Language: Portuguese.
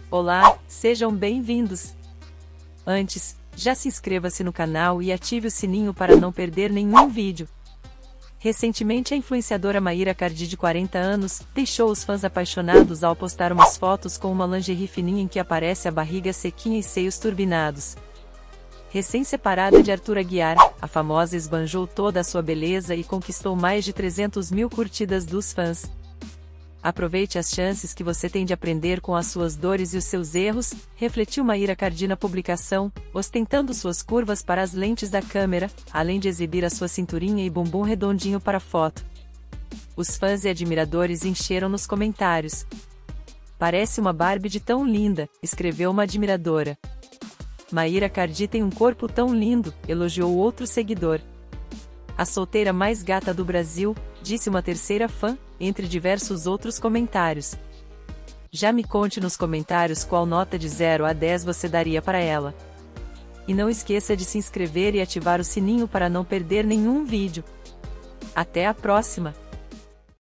Olá, sejam bem-vindos! Antes, já se inscreva-se no canal e ative o sininho para não perder nenhum vídeo. Recentemente a influenciadora Mayra Cardi, de 40 anos, deixou os fãs apaixonados ao postar umas fotos com uma lingerie fininha em que aparece a barriga sequinha e seios turbinados. Recém-separada de Arthur Aguiar, a famosa esbanjou toda a sua beleza e conquistou mais de 300 mil curtidas dos fãs. Aproveite as chances que você tem de aprender com as suas dores e os seus erros, refletiu Mayra Cardi na publicação, ostentando suas curvas para as lentes da câmera, além de exibir a sua cinturinha e bumbum redondinho para a foto. Os fãs e admiradores encheram nos comentários. "Parece uma Barbie de tão linda", escreveu uma admiradora. "Mayra Cardi tem um corpo tão lindo", elogiou outro seguidor. "A solteira mais gata do Brasil", disse uma terceira fã, entre diversos outros comentários. Já me conte nos comentários qual nota de 0 a 10 você daria para ela. E não esqueça de se inscrever e ativar o sininho para não perder nenhum vídeo. Até a próxima!